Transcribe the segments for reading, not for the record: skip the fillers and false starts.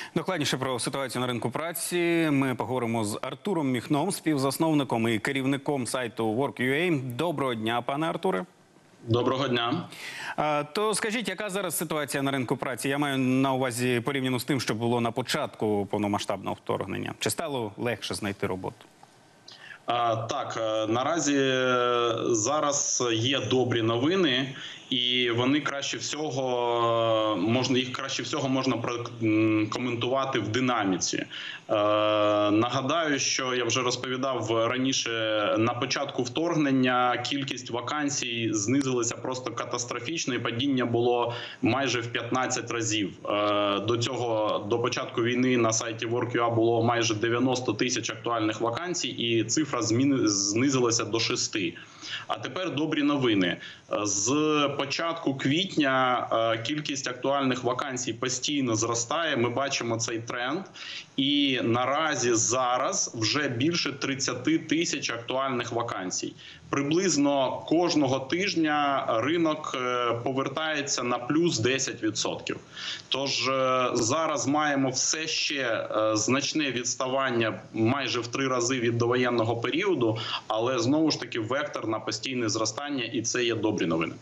Докладніше про ситуацію на ринку праці ми поговоримо з Артуром Міхном, співзасновником і керівником сайту Work.ua. Доброго дня, пане Артуре. Доброго дня. То скажіть, яка зараз ситуація на ринку праці? Я маю на увазі порівняно з тим, що було на початку повномасштабного вторгнення. Чи стало легше знайти роботу? Так, наразі зараз є добрі новини, і вони їх краще всього можна прокоментувати в динаміці. Нагадаю, що я вже розповідав раніше, на початку вторгнення кількість вакансій знизилася просто катастрофічно, і падіння було майже в 15 разів. До початку війни на сайті Work.ua було майже 90 тисяч актуальних вакансій, і цифра знизилася до 6. А тепер добрі новини. З початку квітня кількість актуальних вакансій постійно зростає, ми бачимо цей тренд. І наразі зараз вже більше 30 тисяч актуальних вакансій. Приблизно кожного тижня ринок повертається на плюс 10%. Тож зараз маємо все ще значне відставання майже в 3 рази від довоєнного періоду, але знову ж таки вектор на постійне зростання, і це є добрі новини.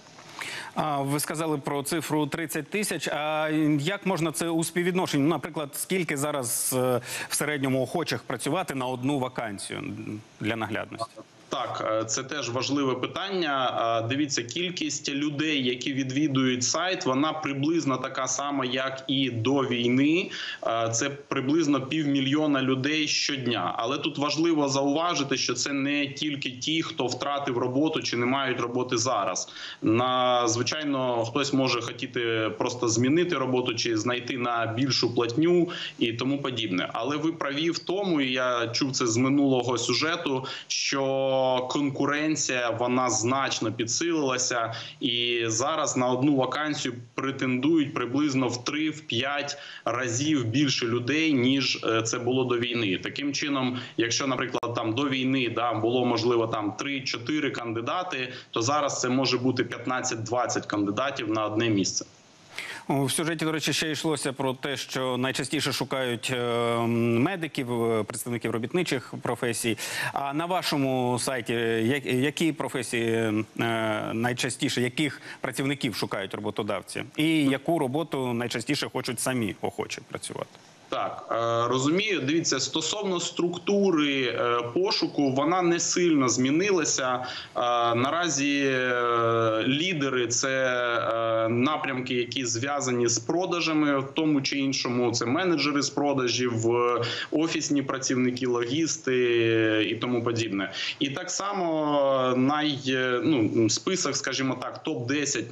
Ви сказали про цифру 30 тисяч. А як можна це у співвідношенні? Наприклад, скільки зараз в середньому охочих працювати на одну вакансію для наглядності? Так, це теж важливе питання. Дивіться, кількість людей, які відвідують сайт, вона приблизно така сама, як і до війни. Це приблизно 500 000 людей щодня. Але тут важливо зауважити, що це не тільки ті, хто втратив роботу чи не мають роботи зараз. Звичайно, хтось може хотіти просто змінити роботу чи знайти на більшу платню і тому подібне. Але ви праві в тому, і я чув це з минулого сюжету, що конкуренція, вона значно підсилилася, і зараз на одну вакансію претендують приблизно в 3-5 разів більше людей, ніж це було до війни. Таким чином, якщо, наприклад, там до війни було можливо там 3-4 кандидати, то зараз це може бути 15-20 кандидатів на одне місце. В сюжеті, до речі, ще йшлося про те, що найчастіше шукають медиків, представників робітничих професій. А на вашому сайті які професії найчастіше, яких працівників шукають роботодавці? І яку роботу найчастіше хочуть самі охочі працювати? Так, розумію. Дивіться, стосовно структури пошуку, вона не сильно змінилася. Наразі лідери – це напрямки, які зв'язані з продажами, в тому чи іншому. Це менеджери з продажів, офісні працівники, логісти і тому подібне. І так само список, скажімо так, топ-10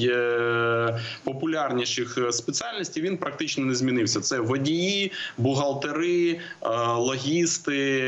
найпопулярніших спеціальностей, він практично не змінився. Це водії, бухгалтери, логісти,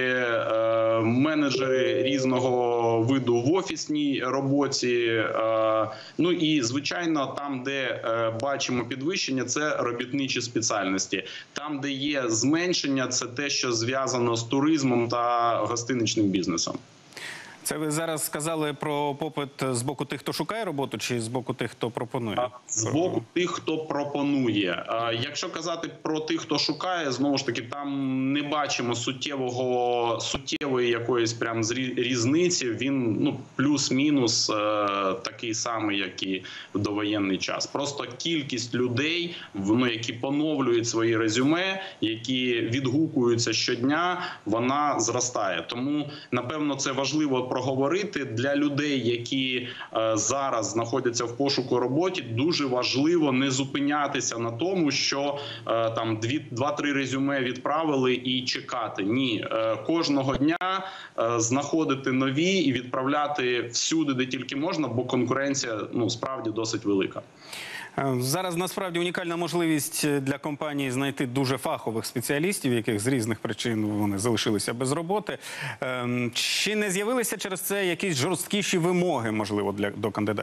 менеджери різного виду в офісній роботі. Ну і, звичайно, там, де бачимо підвищення, це робітничі спеціальності. Там, де є зменшення, це те, що зв'язано з туризмом та гостиничним бізнесом. Це ви зараз сказали про попит з боку тих, хто шукає роботу, чи з боку тих, хто пропонує? З боку тих, хто пропонує. Якщо казати про тих, хто шукає, знову ж таки, там не бачимо суттєвої якоїсь прям різниці. Він плюс-мінус такий самий, як і в довоєнний час. Просто кількість людей, які поновлюють свої резюме, які відгукуються щодня, вона зростає. Тому, напевно, це важливо проговорити для людей, які зараз знаходяться в пошуку роботи. Дуже важливо не зупинятися на тому, що там 2-3 резюме відправили і чекати. Ні, кожного дня знаходити нові і відправляти всюди, де тільки можна, бо конкуренція справді досить велика. Зараз насправді унікальна можливість для компанії знайти дуже фахових спеціалістів, яких з різних причин вони залишилися без роботи. Чи не з'явилися через це якісь жорсткіші вимоги, можливо, до кандидатів?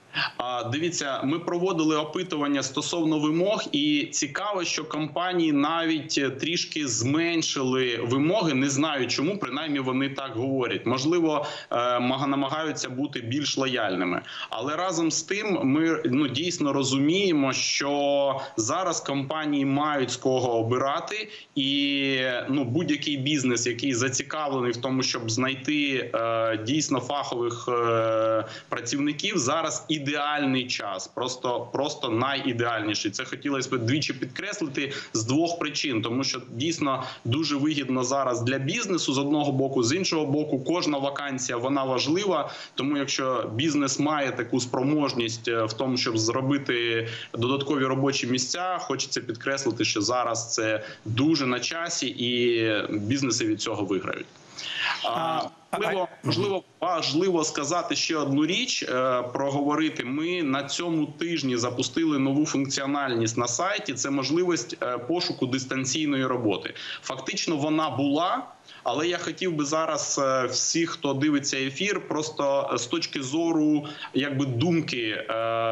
Дивіться, ми проводили опитування стосовно вимог, і цікаво, що компанії навіть трішки зменшили вимоги. Не знаю чому, принаймні вони так говорять. Можливо, намагаються бути більш лояльними. Але разом з тим ми дійсно розуміємо, що зараз компанії мають з кого обирати, і будь-який бізнес, який зацікавлений в тому, щоб знайти дійсно фахових працівників, зараз ідеальний час, просто найідеальніший. Це хотілося б двічі підкреслити з двох причин, тому що дійсно дуже вигідно зараз для бізнесу з одного боку, з іншого боку, кожна вакансія вона важлива, тому якщо бізнес має таку спроможність в тому, щоб зробити додаткові робочі місця, хочеться підкреслити, що зараз це дуже на часі і бізнеси від цього виграють. Можливо, важливо сказати ще одну річ, проговорити. Ми на цьому тижні запустили нову функціональність на сайті. Це можливість пошуку дистанційної роботи. Фактично вона була, але я хотів би зараз всіх, хто дивиться ефір, просто з точки зору думки,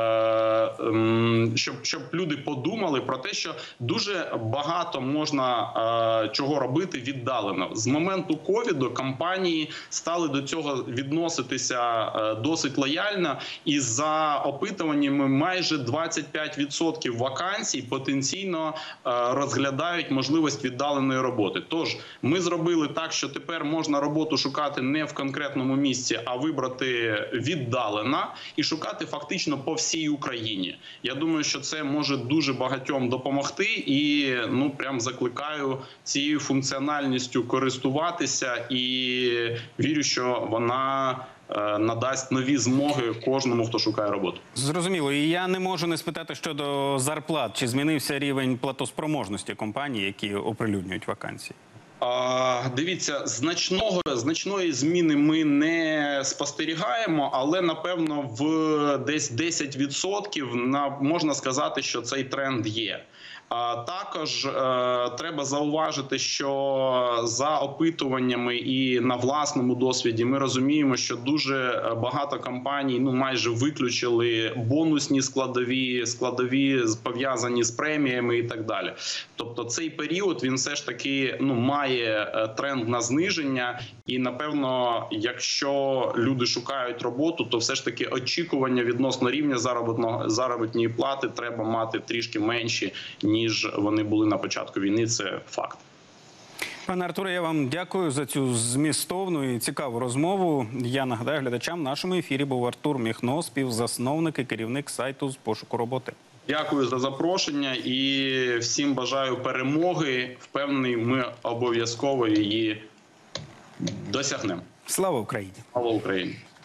щоб люди подумали про те, що дуже багато можна чого робити віддалено. З моменту ковіду компанії стали до цього відноситися досить лояльно, і за опитуваннями майже 25% вакансій потенційно розглядають можливість віддаленої роботи. Тож ми зробили так, що тепер можна роботу шукати не в конкретному місці, а вибрати віддалено і шукати фактично по всій Україні. Я думаю, що це може дуже багатьом допомогти, і прям закликаю цією функціональністю користуватися, і вірю, що вона надасть нові змоги кожному, хто шукає роботу. Зрозуміло. І я не можу не спитати щодо зарплат. Чи змінився рівень платоспроможності компаній, які оприлюднюють вакансії? Дивіться, значної зміни ми не спостерігаємо, але, напевно, в десь 10% можна сказати, що цей тренд є. Також треба зауважити, що за опитуваннями і на власному досвіді ми розуміємо, що дуже багато компаній майже виключили бонусні складові пов'язані з преміями і так далі. Тобто цей період, він все ж таки має тренд на зниження, і напевно, якщо люди шукають роботу, то все ж таки очікування відносно рівня заробітної плати треба мати трішки менші, ніж вони були на початку війни. Це факт. Пане Артуре, я вам дякую за цю змістовну і цікаву розмову. Я нагадаю глядачам, в нашому ефірі був Артур Міхно, співзасновник і керівник сайту з пошуку роботи. Дякую за запрошення і всім бажаю перемоги. Впевнений, ми обов'язково її досягнемо. Слава Україні! Слава Україні!